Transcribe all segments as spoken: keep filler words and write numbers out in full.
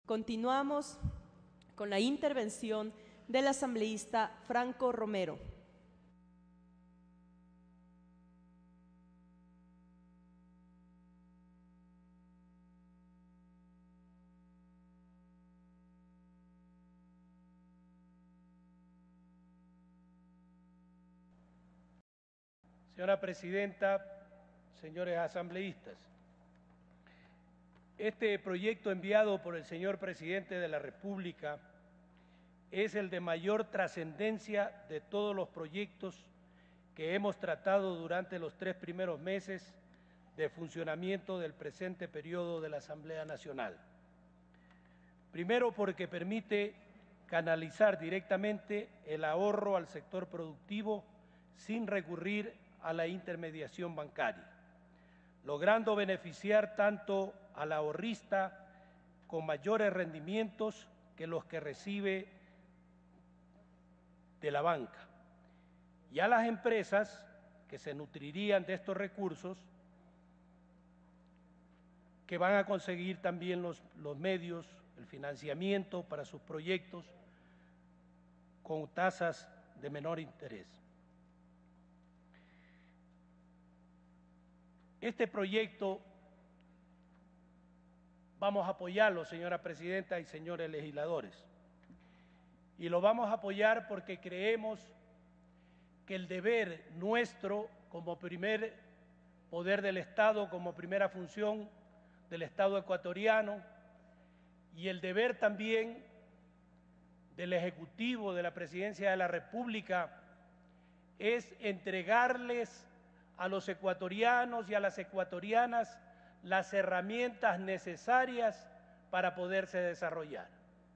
Continuamos con la intervención del asambleísta Franco Romero. Señora Presidenta, señores asambleístas, este proyecto enviado por el señor Presidente de la República es el de mayor trascendencia de todos los proyectos que hemos tratado durante los tres primeros meses de funcionamiento del presente periodo de la Asamblea Nacional. Primero, porque permite canalizar directamente el ahorro al sector productivo sin recurrir a la intermediación bancaria, logrando beneficiar tanto al ahorrista con mayores rendimientos que los que recibe de la banca, y a las empresas que se nutrirían de estos recursos, que van a conseguir también los, los medios, el financiamiento para sus proyectos con tasas de menor interés. Este proyecto vamos a apoyarlo, señora Presidenta y señores legisladores, y lo vamos a apoyar porque creemos que el deber nuestro como primer poder del Estado, como primera función del Estado ecuatoriano, y el deber también del Ejecutivo, de la Presidencia de la República, es entregarles a los ecuatorianos y a las ecuatorianas las herramientas necesarias para poderse desarrollar.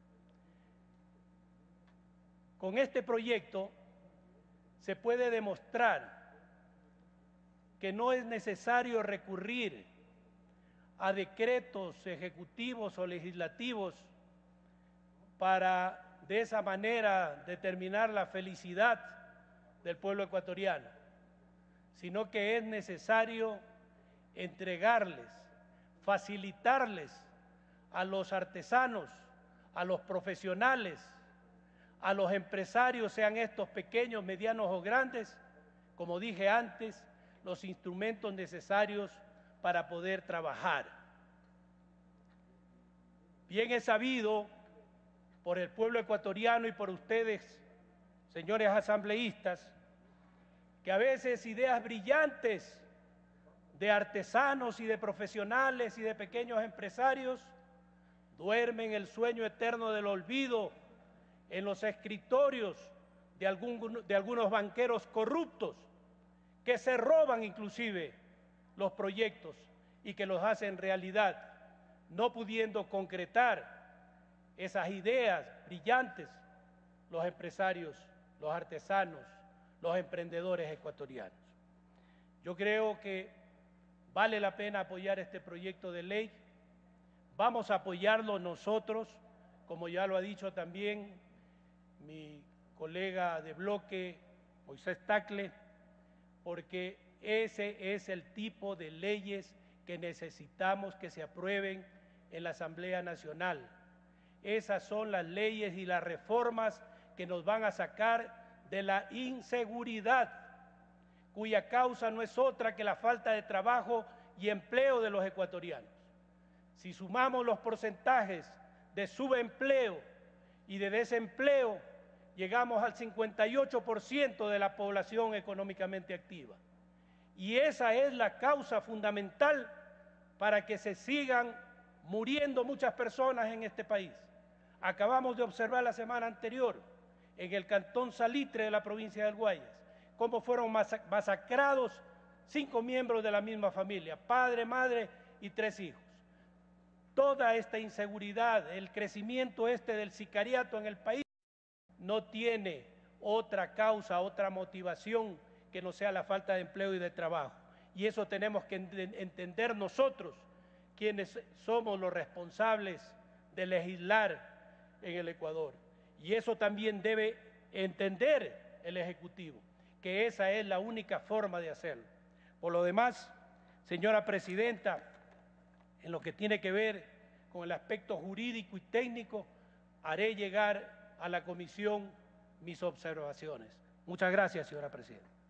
Con este proyecto se puede demostrar que no es necesario recurrir a decretos ejecutivos o legislativos para de esa manera determinar la felicidad del pueblo ecuatoriano, sino que es necesario entregarles, facilitarles a los artesanos, a los profesionales, a los empresarios, sean estos pequeños, medianos o grandes, como dije antes, los instrumentos necesarios para poder trabajar. Bien es sabido por el pueblo ecuatoriano y por ustedes, señores asambleístas, que a veces ideas brillantes de artesanos y de profesionales y de pequeños empresarios duermen el sueño eterno del olvido en los escritorios de, algún, de algunos banqueros corruptos que se roban inclusive los proyectos y que los hacen realidad, no pudiendo concretar esas ideas brillantes los empresarios, los artesanos, los emprendedores ecuatorianos. Yo creo que vale la pena apoyar este proyecto de ley. Vamos a apoyarlo nosotros, como ya lo ha dicho también mi colega de bloque, Moisés Tagle, porque ese es el tipo de leyes que necesitamos que se aprueben en la Asamblea Nacional. Esas son las leyes y las reformas que nos van a sacar de la inseguridad, cuya causa no es otra que la falta de trabajo y empleo de los ecuatorianos. Si sumamos los porcentajes de subempleo y de desempleo, llegamos al cincuenta y ocho por ciento de la población económicamente activa. Y esa es la causa fundamental para que se sigan muriendo muchas personas en este país. Acabamos de observar la semana anterior en el cantón Salitre de la provincia del Guayas cómo fueron masacrados cinco miembros de la misma familia, padre, madre y tres hijos. Toda esta inseguridad, el crecimiento este del sicariato en el país, no tiene otra causa, otra motivación que no sea la falta de empleo y de trabajo. Y eso tenemos que entender nosotros, quienes somos los responsables de legislar en el Ecuador. Y eso también debe entender el Ejecutivo, que esa es la única forma de hacerlo. Por lo demás, señora Presidenta, en lo que tiene que ver con el aspecto jurídico y técnico, haré llegar a la comisión mis observaciones. Muchas gracias, señora presidenta.